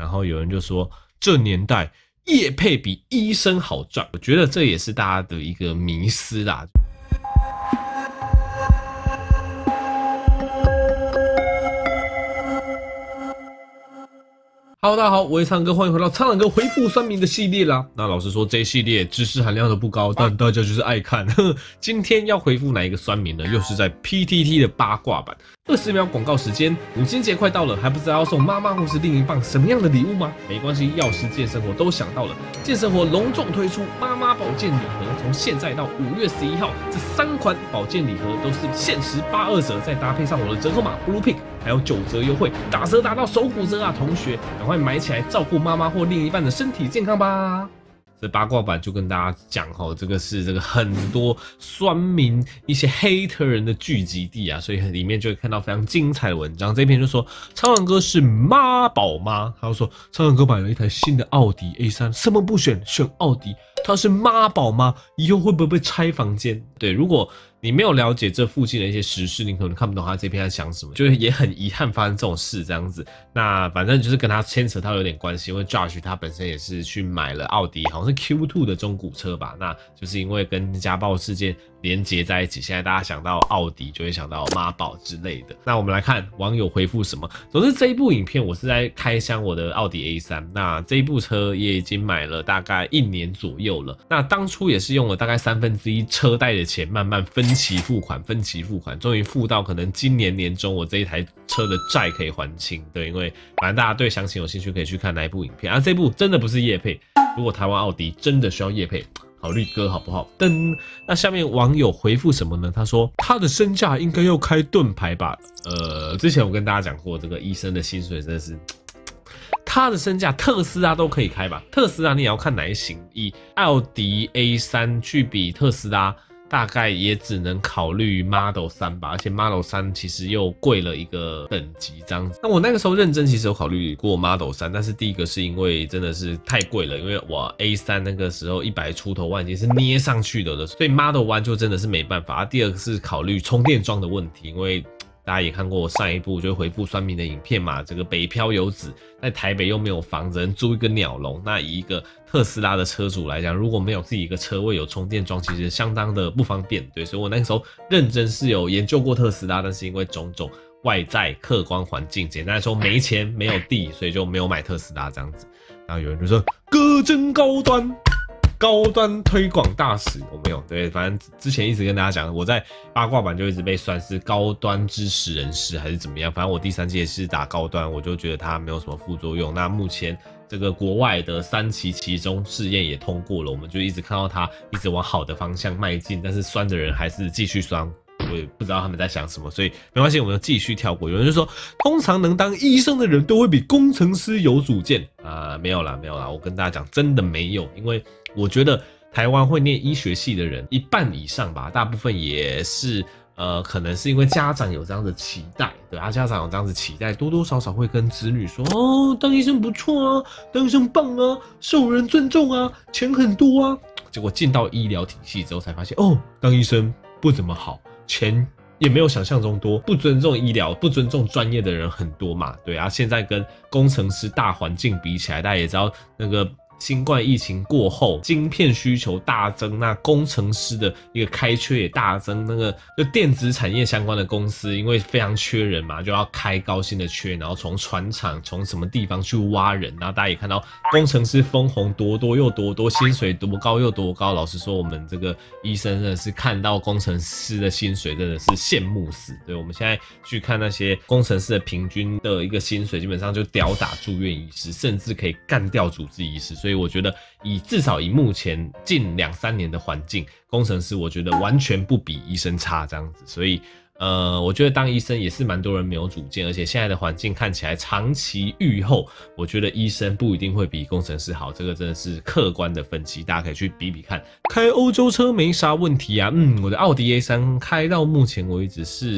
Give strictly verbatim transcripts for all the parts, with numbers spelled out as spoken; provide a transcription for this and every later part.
然后有人就说这年代业配比医生好赚，我觉得这也是大家的一个迷思啦。Hello， 大家好，我是苍哥，欢迎回到苍狼哥回复酸民的系列啦。那老实说，这一系列知识含量都不高，但大家就是爱看。今天要回复哪一个酸民呢？又是在 P T T 的八卦版。二十秒广告时间，母亲节快到了，还不知道要送妈妈或是另一半什么样的礼物吗？没关系，药师健生活都想到了。健生活隆重推出妈妈保健礼盒，从现在到五月十一号，这三款保健礼盒都是限时八二折，再搭配上我的折扣码 Bluepig， 还有九折优惠，打折打到手骨折啊！同学，赶快买起来，照顾妈妈或另一半的身体健康吧。这八卦版就跟大家讲吼，这个是这个很多酸民一些 hater 人的聚集地啊，所以里面就会看到非常精彩的文章。这篇就说苍狼哥是妈宝妈，他就说苍狼哥买了一台新的奥迪 A 三， 什么不选，选奥迪，他是妈宝妈，以后会不会被拆房间？对，如果你没有了解这附近的一些时事，你可能看不懂他这篇在想什么，就是也很遗憾发生这种事这样子。那反正就是跟他牵扯到有点关系，因为 Josh 他本身也是去买了奥迪，好像是 Q 二 的中古车吧。那就是因为跟家暴事件连结在一起，现在大家想到奥迪就会想到妈宝之类的。那我们来看网友回复什么。总之这一部影片我是在开箱我的奥迪 A 三， 那这一部车也已经买了大概一年左右了。那当初也是用了大概三分之一车贷的钱慢慢分期付款，分期付款，终于付到可能今年年中我这一台车的债可以还清。对，因为反正大家对详情有兴趣可以去看那一部影片。啊，这部真的不是业配，如果台湾奥迪真的需要业配，考虑歌好不好？噔，那下面网友回复什么呢？他说他的身价应该要开盾牌吧？呃，之前我跟大家讲过，这个医生的薪水真的是。他的身价，特斯拉都可以开吧？特斯拉你也要看哪一型，以奥迪 A 三 去比特斯拉，大概也只能考虑 Model 三吧，而且 Model 三其实又贵了一个等级这样子。那我那个时候认真其实有考虑过 Model 三，但是第一个是因为真的是太贵了，因为我 A 三 那个时候一百出头万已经是捏上去的了，所以 Model 一就真的是没办法。第二个是考虑充电桩的问题，因为大家也看过我上一部就回复酸民的影片嘛，这个北漂游子在台北又没有房子，能租一个鸟笼。那以一个特斯拉的车主来讲，如果没有自己一个车位有充电桩，其实相当的不方便。对，所以我那个时候认真是有研究过特斯拉，但是因为种种外在客观环境，简单来说没钱没有地，所以就没有买特斯拉这样子。然后有人就说哥真高端。高端推广大使，我没有对，反正之前一直跟大家讲，我在八卦版就一直被算是高端支持人士还是怎么样，反正我第三季也是打高端，我就觉得它没有什么副作用。那目前这个国外的三期期中试验也通过了，我们就一直看到它一直往好的方向迈进，但是酸的人还是继续酸。我也不知道他们在想什么，所以没关系，我们就继续跳过。有人就说，通常能当医生的人都会比工程师有主见啊、呃，没有啦，没有啦，我跟大家讲，真的没有，因为我觉得台湾会念医学系的人一半以上吧，大部分也是呃，可能是因为家长有这样的期待，对啊，家长有这样子期待，多多少少会跟子女说，哦，当医生不错啊，当医生棒啊，受人尊重啊，钱很多啊。结果进到医疗体系之后才发现，哦，当医生不怎么好。钱也没有想象中多，不尊重医疗、不尊重专业的人很多嘛，对啊。现在跟工程师大环境比起来，大家也知道那个新冠疫情过后，晶片需求大增，那工程师的一个开缺也大增。那个就电子产业相关的公司，因为非常缺人嘛，就要开高薪的缺，然后从船厂、从什么地方去挖人。然后大家也看到工程师分红多多又多多，薪水多高又多高。老实说，我们这个医生真的是看到工程师的薪水真的是羡慕死。对，我们现在去看那些工程师的平均的一个薪水，基本上就吊打住院医师，甚至可以干掉主治医师。所以我觉得以至少以目前近两三年的环境，工程师我觉得完全不比医生差这样子。所以呃，我觉得当医生也是蛮多人没有主见，而且现在的环境看起来长期预后，我觉得医生不一定会比工程师好，这个真的是客观的分析，大家可以去比比看。开欧洲车没啥问题啊，嗯，我的奥迪 A 三开到目前为止是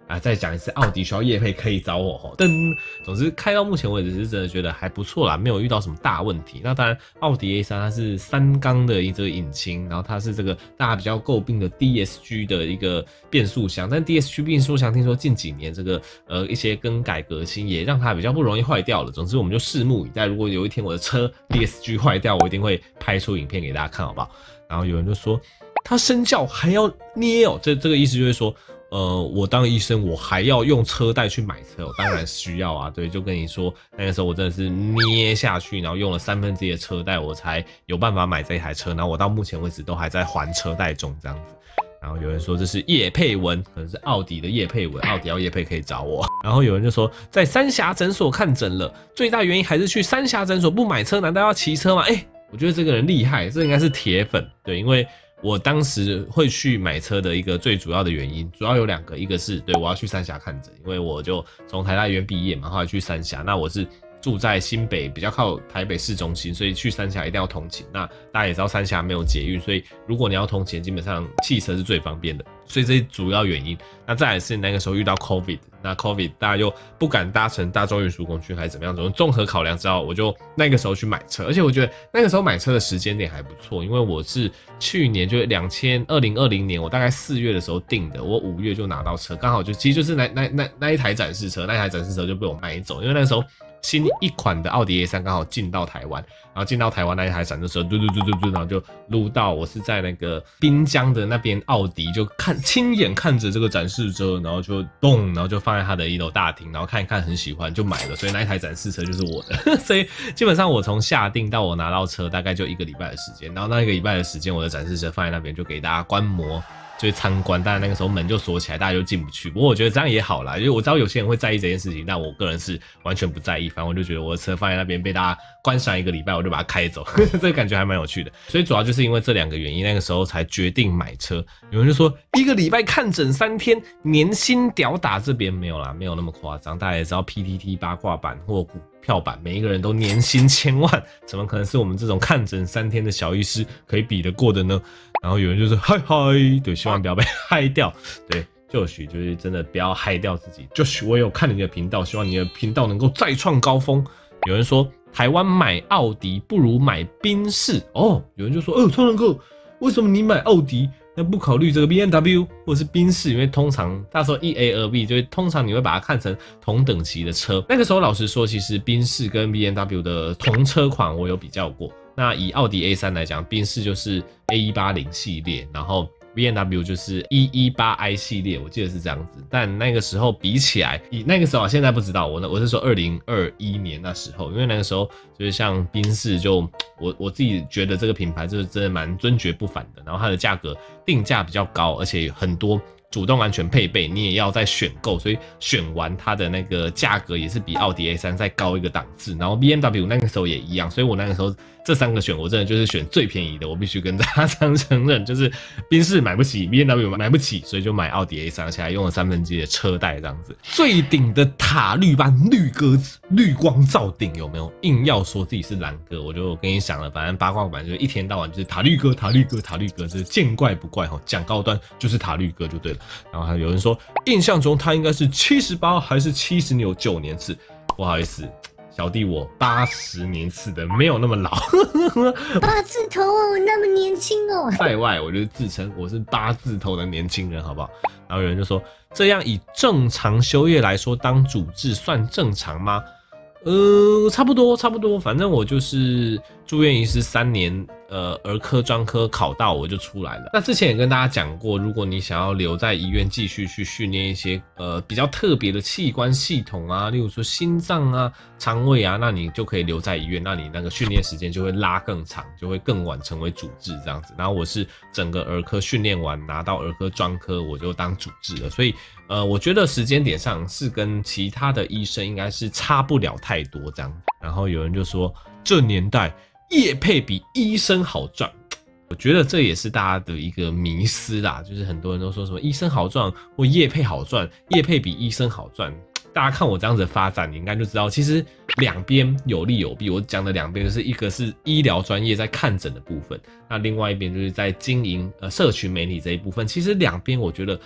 啊，再讲一次，奥迪需要业配可以找我吼。噔，总之开到目前为止是真的觉得还不错啦，没有遇到什么大问题。那当然，奥迪 A 三 它是三缸的一个引擎，然后它是这个大家比较诟病的 D S G 的一个变速箱，但 D S G 变速箱听说近几年这个呃一些更改革新也让它比较不容易坏掉了。总之我们就拭目以待，如果有一天我的车 D S G 坏掉，我一定会拍出影片给大家看，好不好？然后有人就说他身教还要捏哦，这这个意思就是说。呃，我当医生，我还要用车贷去买车，我当然需要啊。对，就跟你说，那个时候我真的是捏下去，然后用了三分之一的车贷，我才有办法买这一台车。然后我到目前为止都还在还车贷中，这样子。然后有人说这是业配文，可能是奥迪的业配文，奥迪要业配可以找我。然后有人就说在三峡诊所看诊了，最大原因还是去三峡诊所不买车，难道要骑车吗？哎、欸，我觉得这个人厉害，这应该是铁粉，对，因为。我当时会去买车的一个最主要的原因，主要有两个，一个是对我要去三峡看诊，因为我就从台大医院毕业嘛，后来去三峡，那我是住在新北，比较靠台北市中心，所以去三峡一定要通勤。那大家也知道三峡没有捷运，所以如果你要通勤，基本上汽车是最方便的，所以这是主要原因。那再来是那个时候遇到 COVID， 那 COVID 大家又不敢搭乘大众运输工具还是怎么样，总综合考量之后，我就那个时候去买车。而且我觉得那个时候买车的时间点还不错，因为我是去年就两千二零二零年，我大概四月的时候订的，我五月就拿到车，刚好就其实就是那那那那一台展示车，那一台展示车就被我买走，因为那时候。新一款的奥迪 A 三 刚好进到台湾，然后进到台湾那一台展的时候，嘟嘟嘟嘟嘟，然后就录到我是在那个滨江的那边奥迪，就看亲眼看着这个展示车，然后就动，然后就放在他的一楼大厅，然后看一看很喜欢就买了，所以那一台展示车就是我的，所以基本上我从下定到我拿到车大概就一个礼拜的时间，然后那一个礼拜的时间我的展示车放在那边就给大家观摩。就参观，当然那个时候门就锁起来，大家就进不去。不过我觉得这样也好啦，因为我知道有些人会在意这件事情，但我个人是完全不在意。反正我就觉得我的车放在那边被大家观赏一个礼拜，我就把它开走，这个感觉还蛮有趣的。所以主要就是因为这两个原因，那个时候才决定买车。有人就说一个礼拜看诊三天，年薪屌打这边没有啦，没有那么夸张。大家也知道 P T T 八卦版或股票版，每一个人都年薪千万，怎么可能是我们这种看诊三天的小医师可以比得过的呢？然后有人就说嗨嗨，对，希望不要被嗨掉。对，就许就是真的不要嗨掉自己。就许我有看你的频道，希望你的频道能够再创高峰。有人说台湾买奥迪不如买宾士哦，有人就说哦，超人哥，为什么你买奥迪？那不考虑这个 B M W 或者是宾士，因为通常他说一 A 二 B， 就是通常你会把它看成同等级的车。那个时候老实说，其实宾士跟 B M W 的同车款我有比较过。那以奥迪 A 三 来讲，宾士就是 A 一八零 系列，然后 B M W 就是一一八 I 系列，我记得是这样子。但那个时候比起来，以那个时候啊，现在不知道，我我是说二零二一年那时候，因为那个时候就是像宾士就我我自己觉得这个品牌就是真的蛮尊爵不凡的，然后它的价格定价比较高，而且很多主动安全配备你也要再选购，所以选完它的那个价格也是比奥迪 A 三 再高一个档次。然后 B M W 那个时候也一样，所以我那个时候这三个选我真的就是选最便宜的，我必须跟大家这样承认，就是宾士买不起 B M W 买不起，所以就买奥迪 A 三， 而且还用了三分之一的车贷这样子。最顶的塔绿班绿鸽子绿光照顶有没有？硬要说自己是蓝哥，我就跟你讲了，反正八卦版就是一天到晚就是塔绿哥塔绿哥塔绿哥，这是见怪不怪哈，讲高端就是塔绿哥就对了。然后还有人说，印象中他应该是七十八还是七十九年次，不好意思，小弟我八十年次的，没有那么老。 八字头哦，那么年轻哦。 在外我就自称我是八字头的年轻人，好不好？然后有人就说，这样以正常休业来说，当主治算正常吗？呃，差不多，差不多，反正我就是住院医师三年，呃，儿科专科考到我就出来了。那之前也跟大家讲过，如果你想要留在医院继续去训练一些呃比较特别的器官系统啊，例如说心脏啊、肠胃啊，那你就可以留在医院，那你那个训练时间就会拉更长，就会更晚成为主治这样子。然后我是整个儿科训练完拿到儿科专科，我就当主治了，所以。呃，我觉得时间点上是跟其他的医生应该是差不了太多这样。然后有人就说，这年代业配比医生好赚，我觉得这也是大家的一个迷思啦，就是很多人都说什么医生好赚或业配好赚，业配比医生好赚。大家看我这样子的发展，你应该就知道，其实两边有利有弊。我讲的两边就是一个是医疗专业在看诊的部分，那另外一边就是在经营呃社群媒体这一部分。其实两边我觉得。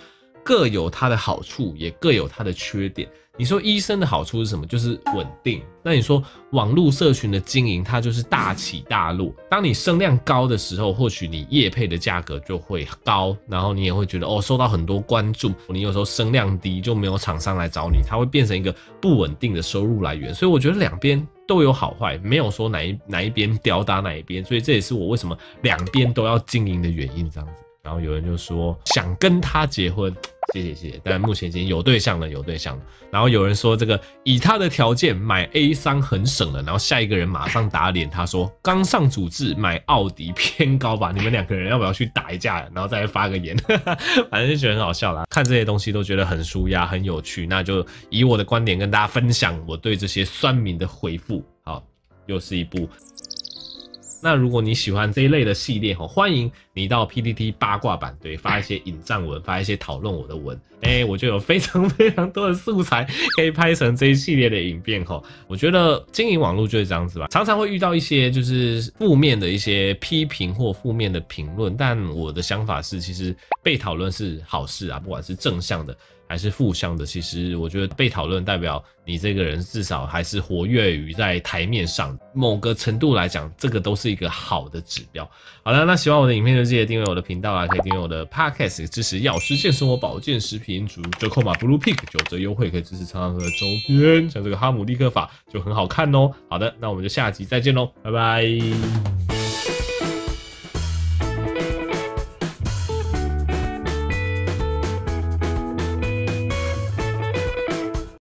各有它的好处，也各有它的缺点。你说医生的好处是什么？就是稳定。那你说网络社群的经营，它就是大起大落。当你声量高的时候，或许你业配的价格就会高，然后你也会觉得哦，受到很多关注。你有时候声量低，就没有厂商来找你，它会变成一个不稳定的收入来源。所以我觉得两边都有好坏，没有说哪一哪一边吊打哪一边。所以这也是我为什么两边都要经营的原因，这样子。然后有人就说想跟他结婚。谢谢谢谢，但目前已经有对象了，有对象了。然后有人说这个以他的条件买 A 三很省了，然后下一个人马上打脸，他说刚上主治买奥迪偏高吧，你们两个人要不要去打一架，然后再发个言，反正就觉得很好笑啦。看这些东西都觉得很舒压，很有趣，那就以我的观点跟大家分享我对这些酸民的回复。好，又是一部。那如果你喜欢这一类的系列，欢迎你到 P T T 八卦版，对，发一些引战文，发一些讨论我的文，哎、欸，我就有非常非常多的素材可以拍成这一系列的影片齁。我觉得经营网络就是这样子吧，常常会遇到一些就是负面的一些批评或负面的评论，但我的想法是，其实被讨论是好事啊，不管是正向的还是负向的，其实我觉得被讨论代表你这个人至少还是活跃于在台面上，某个程度来讲，这个都是一个好的指标。好了，那喜欢我的影片就记得订阅我的频道啊，可以订阅我的 Podcast 支持药师健生活保健食品组折扣码 Blue Pig 九折优惠，可以支持常常和周边，像这个哈姆立克法就很好看哦。好的，那我们就下集再见喽，拜拜。